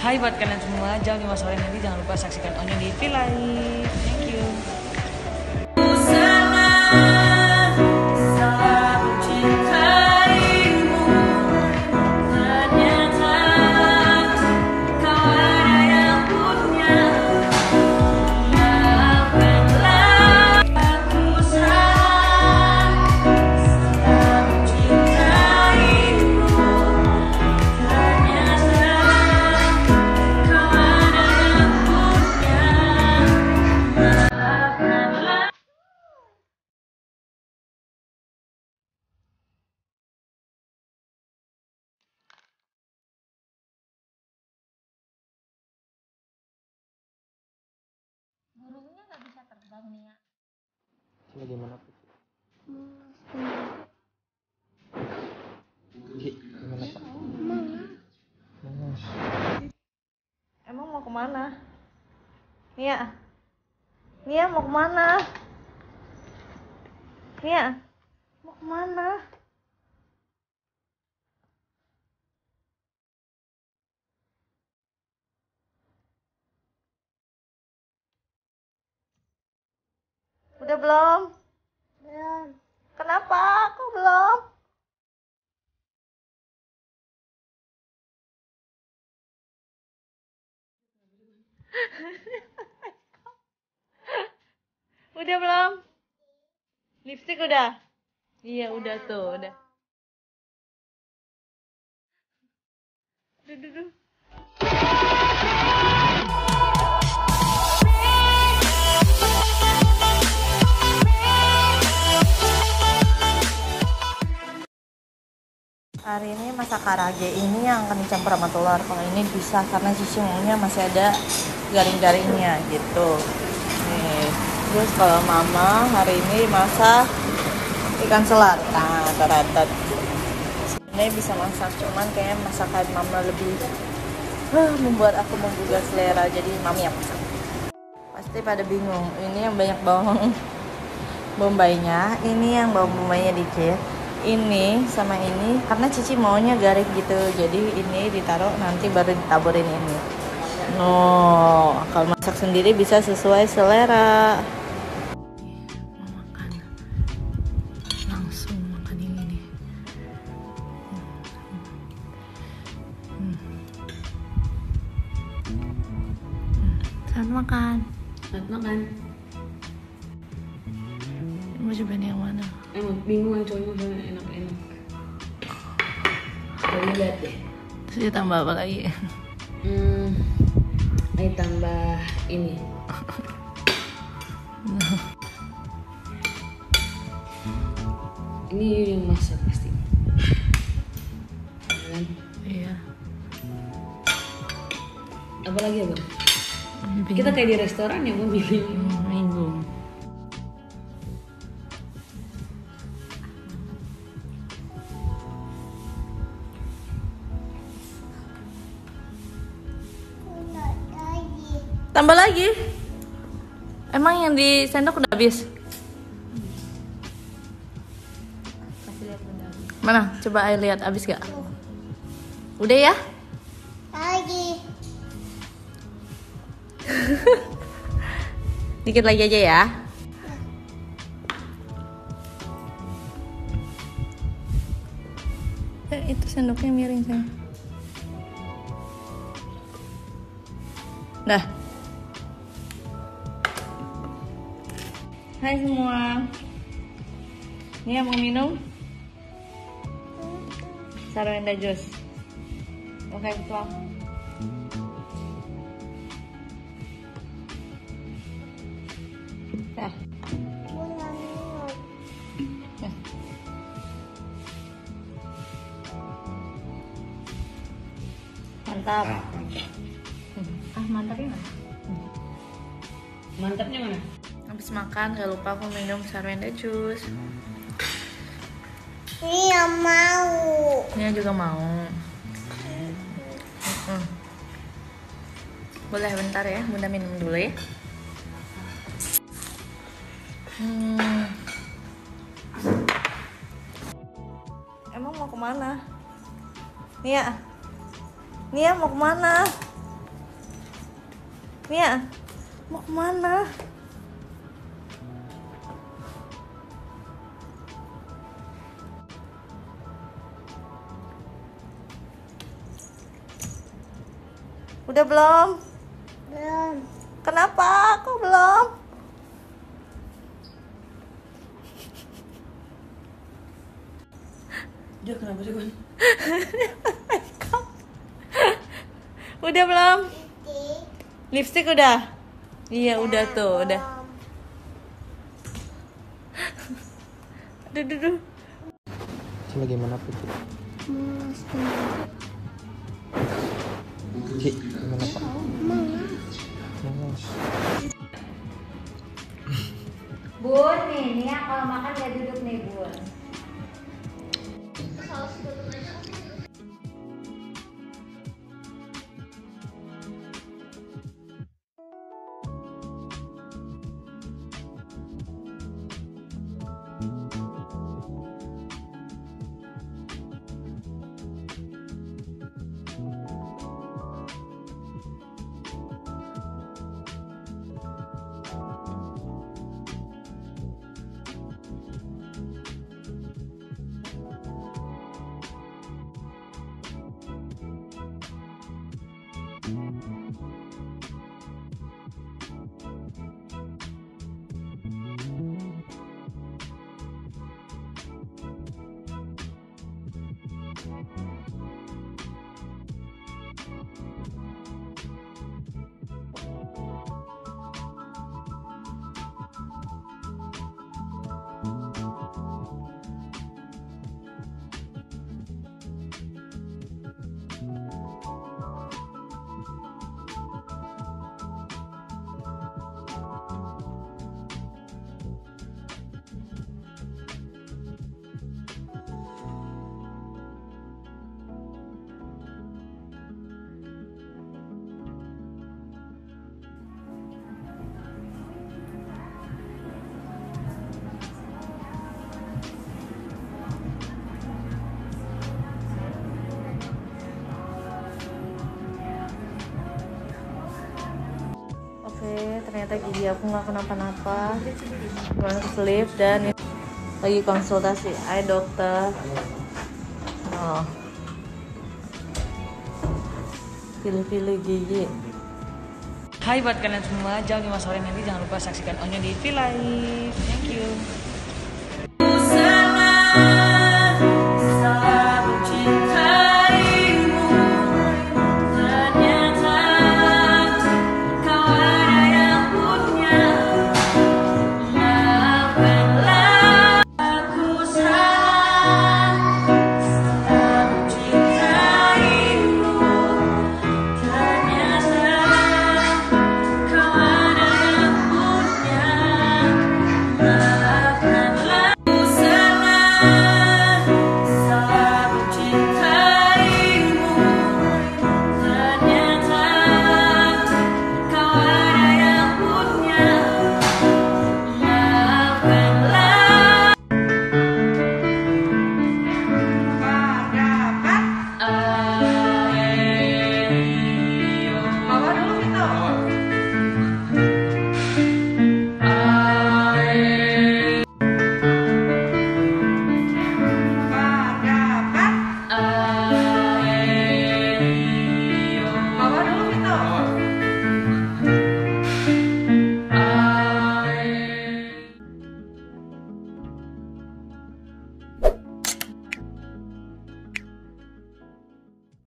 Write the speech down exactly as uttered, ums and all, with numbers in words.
Hai buat kalian semua, jam lima sore nanti jangan lupa saksikan Onyo di V-Live. Thank you. Burungnya nggak bisa terbang nih ya. Bagaimana Pak? Gimana Pak? Mana? Emang mau kemana? Nia, Nia mau kemana? Nia, mau kemana? Udah belum? Belum. Kenapa? Kok belum? Udah belum? Lipstick udah? Iya udah tuh, udah. Duh, duh, duh. Hari ini masak karage ini yang akan dicampur sama telur. Kalau ini bisa karena sisi maunya masih ada garing-garingnya gitu. Nih. Terus kalau mama hari ini masak ikan selat. Nah, teratat. Sebenarnya bisa masak, cuman kayaknya masakan mama lebih uh, membuat aku menggugah selera. Jadi mami yang masak. Pasti pada bingung. Ini yang banyak bawang bombaynya, ini yang bawang bombaynya dikit. Ini sama ini karena Cici maunya garing gitu, jadi ini ditaruh nanti baru ditaburin ini. No, kalau masak sendiri bisa sesuai selera. Mau makan, langsung makan ini nih. Hmm. Hmm. Selamat makan. Selamat makan. Mau cobain yang mana? Emang bingung yang cowoknya udah enak-enak. Coba lihat deh. Terus ditambah apa lagi? Hmm, ayo tambah ini. Ini yang masak pasti. Kan? Iya. Apa lagi ya bang? Kita kayak di restoran ya bang milih. Hmm, bingung. Tambah lagi? Emang yang di sendok udah habis? Mana? Coba ayo lihat habis gak? Udah ya? Lagi. Dikit lagi aja ya. Eh, itu sendoknya miring sayang. Dah. Hai semua. Nia mau minum? Sarwenda jus. Oke, tuang. Dah. Dah. Mantap. Ah, mantap. Ah, mantapnya mana? Mantapnya mana? Habis makan gak lupa aku minum sarwenda jus. Ini yang mau. Nia juga mau. Hmm. Boleh bentar ya, Bunda minum dulu ya. Hmm. Emang mau kemana? Nia, Nia mau kemana? Mia, mau kemana? Udah belum? Belum. Kenapa? Kok belum? Dia kenapa sih kan? Udah belum? Titik. Lipstick udah? Iya udah tuh, udah. Aduh, aduh, aduh. Cila gimana Putri? Mas, Ci, gimana Pak? Mama. Bun, nih, nih ya kalau makan ya duduk nih Bun. Oke, ternyata gigi aku nggak kenapa-napa. Cuma keselip dan lagi konsultasi eye dokter. Oh, pilih-pilih gigi. Hai buat kalian semua, jam lima sore nanti jangan lupa saksikan Onyo di V Live. Thank you.